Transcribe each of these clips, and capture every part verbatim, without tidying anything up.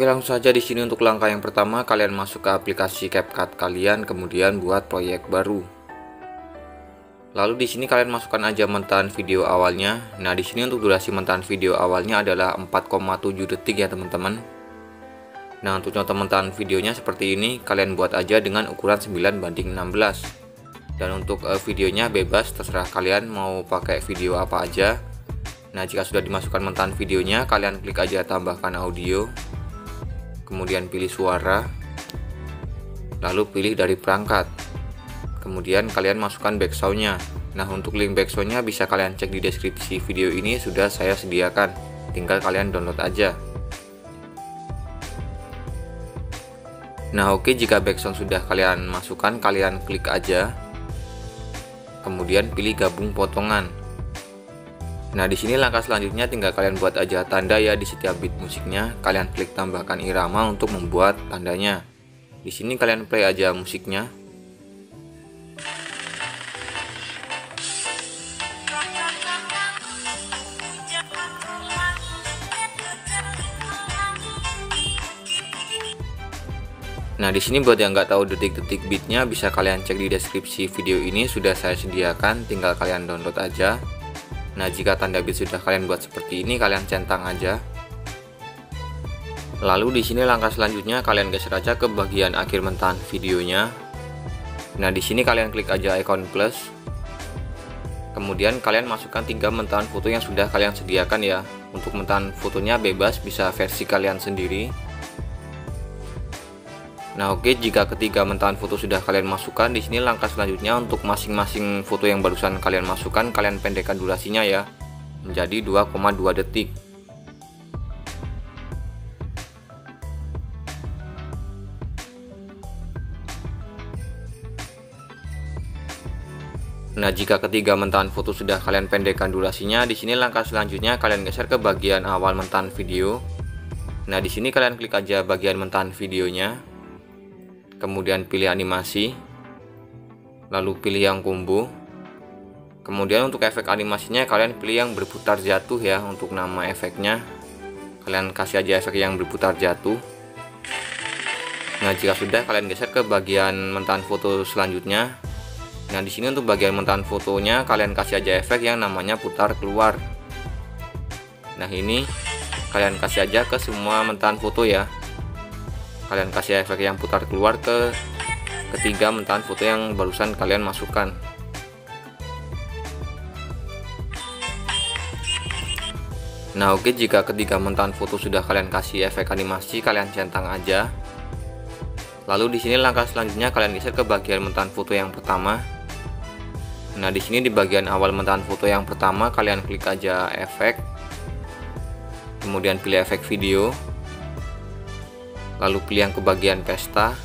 Oke, langsung saja di sini untuk langkah yang pertama, kalian masuk ke aplikasi CapCut kalian, kemudian buat proyek baru. Lalu di sini kalian masukkan aja mentahan video awalnya. Nah, di sini untuk durasi mentahan video awalnya adalah empat koma tujuh detik ya, teman-teman. Nah, untuk contoh mentahan videonya seperti ini, kalian buat aja dengan ukuran sembilan banding enam belas. Dan untuk uh, videonya bebas, terserah kalian mau pakai video apa aja. Nah, jika sudah dimasukkan mentahan videonya, kalian klik aja tambahkan audio. Kemudian pilih suara, lalu pilih dari perangkat, kemudian kalian masukkan backsoundnya. Nah, untuk link backsoundnya bisa kalian cek di deskripsi video ini, sudah saya sediakan, tinggal kalian download aja. Nah, oke, jika backsound sudah kalian masukkan, kalian klik aja, kemudian pilih gabung potongan. Nah, di sini langkah selanjutnya tinggal kalian buat aja tanda ya di setiap beat musiknya. Kalian klik tambahkan irama untuk membuat tandanya. Di sini kalian play aja musiknya. Nah, di sini buat yang nggak tahu detik-detik beatnya bisa kalian cek di deskripsi video ini, sudah saya sediakan, tinggal kalian download aja. Nah, jika tanda beat sudah kalian buat seperti ini, kalian centang aja. Lalu di sini langkah selanjutnya kalian geser aja ke bagian akhir mentahan videonya. Nah, di sini kalian klik aja icon plus. Kemudian kalian masukkan tiga mentahan foto yang sudah kalian sediakan ya. Untuk mentahan fotonya bebas, bisa versi kalian sendiri. Nah, oke, jika ketiga mentahan foto sudah kalian masukkan, di sini langkah selanjutnya untuk masing-masing foto yang barusan kalian masukkan, kalian pendekkan durasinya ya menjadi dua koma dua detik. Nah, jika ketiga mentahan foto sudah kalian pendekkan durasinya, di sini langkah selanjutnya kalian geser ke bagian awal mentahan video. Nah, di sini kalian klik aja bagian mentahan videonya. Kemudian pilih animasi, lalu pilih yang combo. Kemudian untuk efek animasinya kalian pilih yang berputar jatuh ya. Untuk nama efeknya kalian kasih aja efek yang berputar jatuh. Nah, jika sudah kalian geser ke bagian mentahan foto selanjutnya. Nah, di sini untuk bagian mentahan fotonya kalian kasih aja efek yang namanya putar keluar. Nah, ini kalian kasih aja ke semua mentahan foto ya. Kalian kasih efek yang putar keluar ke ketiga mentahan foto yang barusan kalian masukkan. Nah, oke, jika ketiga mentahan foto sudah kalian kasih efek animasi, kalian centang aja. Lalu di sini langkah selanjutnya kalian geser ke bagian mentahan foto yang pertama. Nah, di sini di bagian awal mentahan foto yang pertama kalian klik aja efek. Kemudian pilih efek video. Lalu pilih yang ke bagian pesta.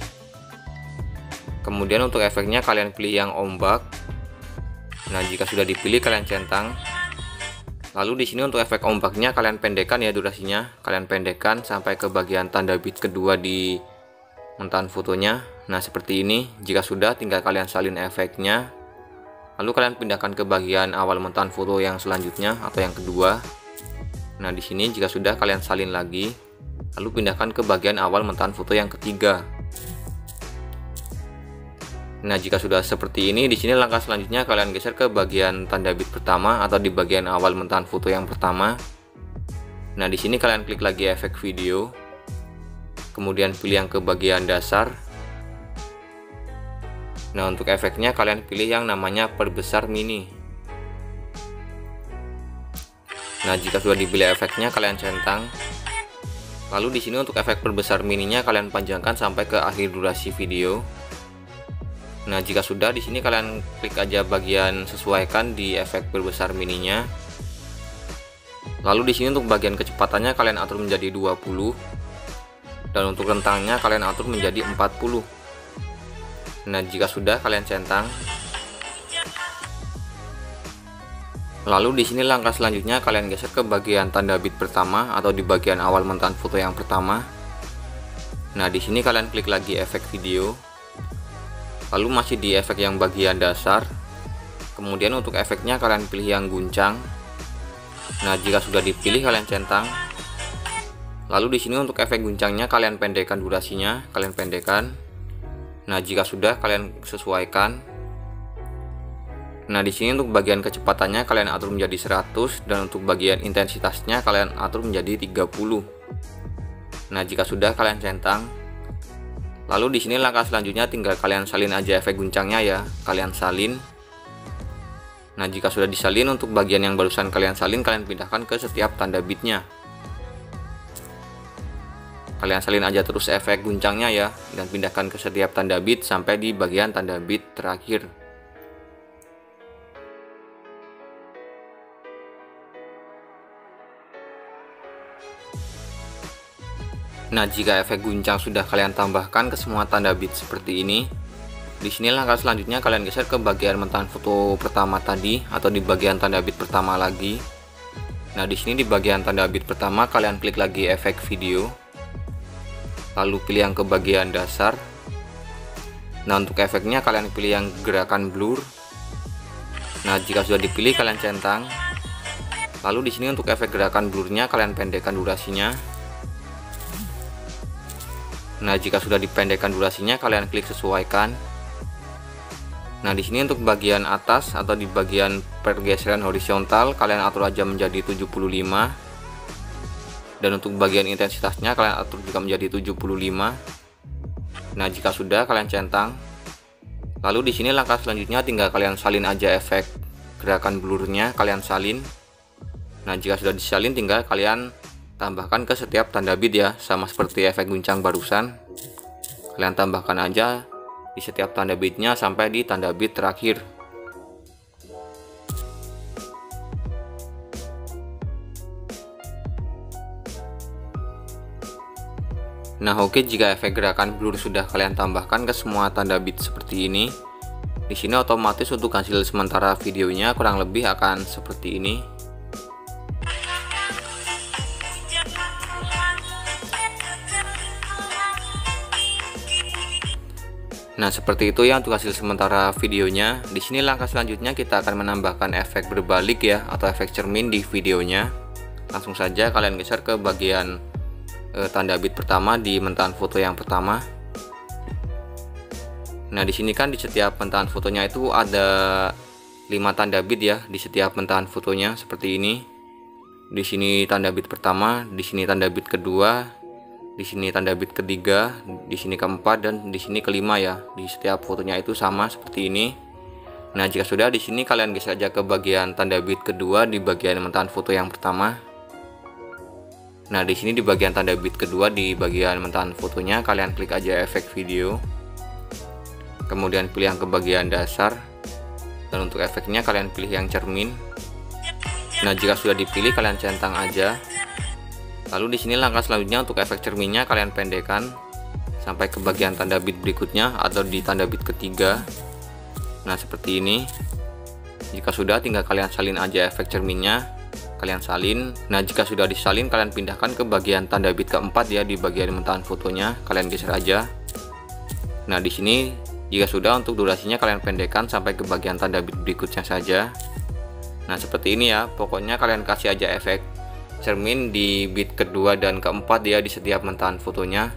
Kemudian untuk efeknya kalian pilih yang ombak. Nah, jika sudah dipilih kalian centang. Lalu di sini untuk efek ombaknya kalian pendekkan ya durasinya. Kalian pendekkan sampai ke bagian tanda beat kedua di mentahan fotonya. Nah, seperti ini. Jika sudah, tinggal kalian salin efeknya. Lalu kalian pindahkan ke bagian awal mentahan foto yang selanjutnya atau yang kedua. Nah, di sini jika sudah kalian salin lagi. Lalu pindahkan ke bagian awal mentahan foto yang ketiga. Nah, jika sudah seperti ini, di sini langkah selanjutnya kalian geser ke bagian tanda beat pertama atau di bagian awal mentahan foto yang pertama. Nah, di sini kalian klik lagi efek video. Kemudian pilih yang ke bagian dasar. Nah, untuk efeknya kalian pilih yang namanya perbesar mini. Nah, jika sudah dipilih efeknya kalian centang. Lalu di sini untuk efek perbesar mininya kalian panjangkan sampai ke akhir durasi video. Nah, jika sudah, di sini kalian klik aja bagian sesuaikan di efek perbesar mininya. Lalu di sini untuk bagian kecepatannya kalian atur menjadi dua puluh. Dan untuk rentangnya kalian atur menjadi empat puluh. Nah, jika sudah kalian centang. Lalu di sini langkah selanjutnya kalian geser ke bagian tanda beat pertama atau di bagian awal mentahan foto yang pertama. Nah, di sini kalian klik lagi efek video. Lalu masih di efek yang bagian dasar. Kemudian untuk efeknya kalian pilih yang guncang. Nah, jika sudah dipilih kalian centang. Lalu di sini untuk efek guncangnya kalian pendekkan durasinya, kalian pendekkan. Nah, jika sudah kalian sesuaikan. Nah, di sini untuk bagian kecepatannya kalian atur menjadi seratus dan untuk bagian intensitasnya kalian atur menjadi tiga puluh. Nah, jika sudah kalian centang. Lalu di sini langkah selanjutnya tinggal kalian salin aja efek guncangnya ya, kalian salin. Nah, jika sudah disalin untuk bagian yang barusan kalian salin kalian pindahkan ke setiap tanda bitnya. Kalian salin aja terus efek guncangnya ya, dan pindahkan ke setiap tanda bit sampai di bagian tanda bit terakhir. Nah, jika efek guncang sudah kalian tambahkan ke semua tanda bit seperti ini, di sini langkah selanjutnya kalian geser ke bagian mentahan foto pertama tadi atau di bagian tanda bit pertama lagi. Nah, di sini di bagian tanda bit pertama kalian klik lagi efek video. Lalu pilih yang ke bagian dasar. Nah, untuk efeknya kalian pilih yang gerakan blur. Nah, jika sudah dipilih kalian centang. Lalu di sini untuk efek gerakan blurnya kalian pendekkan durasinya. Nah, jika sudah dipendekkan durasinya kalian klik sesuaikan. Nah, di sini untuk bagian atas atau di bagian pergeseran horizontal kalian atur aja menjadi tujuh puluh lima. Dan untuk bagian intensitasnya kalian atur juga menjadi tujuh puluh lima. Nah, jika sudah kalian centang. Lalu di sini langkah selanjutnya tinggal kalian salin aja efek gerakan blurnya, kalian salin. Nah, jika sudah disalin tinggal kalian tambahkan ke setiap tanda bit ya, sama seperti efek guncang barusan. Kalian tambahkan aja di setiap tanda bitnya sampai di tanda bit terakhir. Nah, oke, jika efek gerakan blur sudah kalian tambahkan ke semua tanda bit seperti ini, di sini otomatis untuk hasil sementara videonya kurang lebih akan seperti ini. Nah, seperti itu ya untuk hasil sementara videonya. Di sini langkah selanjutnya kita akan menambahkan efek berbalik ya atau efek cermin di videonya. Langsung saja kalian geser ke bagian eh, tanda bit pertama di mentahan foto yang pertama. Nah, di sini kan di setiap mentahan fotonya itu ada lima tanda bit ya di setiap mentahan fotonya seperti ini. Di sini tanda bit pertama, di sini tanda bit kedua, di sini tanda bit ketiga, di sini keempat, dan di sini kelima ya. Di setiap fotonya itu sama seperti ini. Nah, jika sudah di sini kalian geser aja ke bagian tanda bit kedua di bagian mentahan foto yang pertama. Nah, di sini di bagian tanda bit kedua di bagian mentahan fotonya kalian klik aja efek video. Kemudian pilih yang ke bagian dasar. Dan untuk efeknya kalian pilih yang cermin. Nah, jika sudah dipilih kalian centang aja. Lalu di sini langkah selanjutnya untuk efek cerminnya kalian pendekkan sampai ke bagian tanda bit berikutnya atau di tanda bit ketiga. Nah, seperti ini. Jika sudah tinggal kalian salin aja efek cerminnya, kalian salin. Nah, jika sudah disalin kalian pindahkan ke bagian tanda bit keempat ya di bagian mentahan fotonya, kalian geser aja. Nah, di sini jika sudah untuk durasinya kalian pendekkan sampai ke bagian tanda bit berikutnya saja. Nah, seperti ini ya. Pokoknya kalian kasih aja efek cermin di bit kedua dan keempat ya di setiap mentahan fotonya.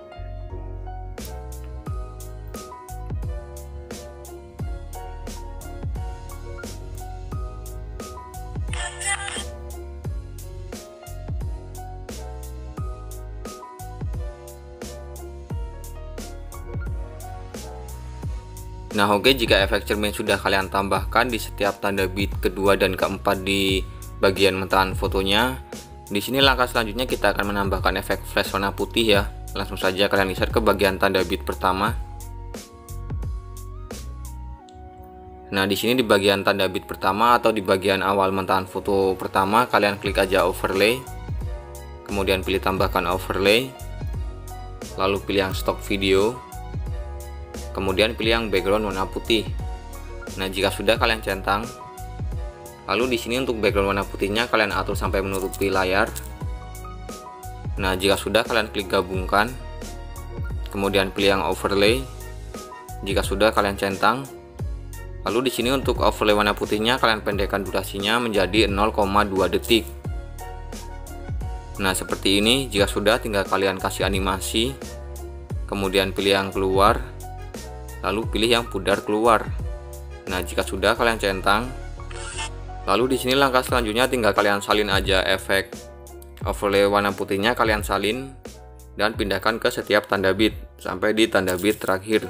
Nah, oke, jika efek cermin sudah kalian tambahkan di setiap tanda bit kedua dan keempat di bagian mentahan fotonya, di sini langkah selanjutnya kita akan menambahkan efek flash warna putih ya. Langsung saja kalian geser ke bagian tanda bit pertama. Nah, di sini di bagian tanda bit pertama atau di bagian awal mentahan foto pertama kalian klik aja overlay. Kemudian pilih tambahkan overlay. Lalu pilih yang stock video. Kemudian pilih yang background warna putih. Nah, jika sudah kalian centang. Lalu di sini untuk background warna putihnya kalian atur sampai menutupi layar. Nah, jika sudah kalian klik gabungkan. Kemudian pilih yang overlay. Jika sudah kalian centang. Lalu di sini untuk overlay warna putihnya kalian pendekkan durasinya menjadi nol koma dua detik. Nah, seperti ini. Jika sudah, tinggal kalian kasih animasi, kemudian pilih yang keluar, lalu pilih yang pudar keluar. Nah, jika sudah, kalian centang. Lalu di sini langkah selanjutnya tinggal kalian salin aja efek overlay warna putihnya, kalian salin dan pindahkan ke setiap tanda bit sampai di tanda bit terakhir.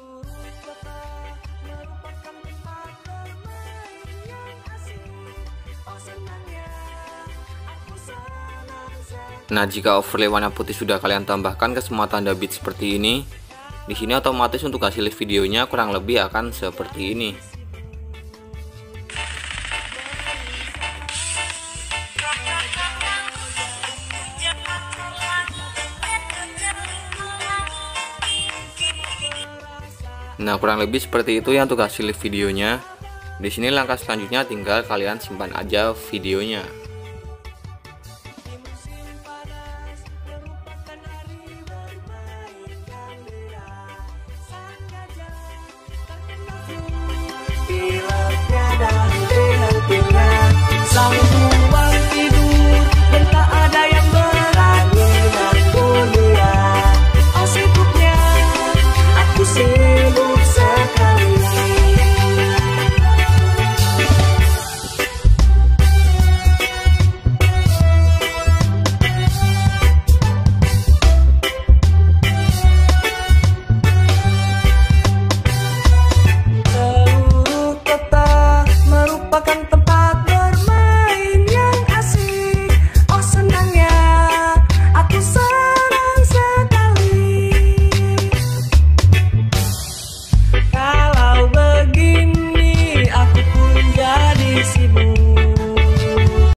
Nah, jika overlay warna putih sudah kalian tambahkan ke semua tanda bit seperti ini, di sini otomatis untuk hasil videonya kurang lebih akan seperti ini. Nah, kurang lebih seperti itu ya untuk hasil videonya. Di sini langkah selanjutnya tinggal kalian simpan aja videonya.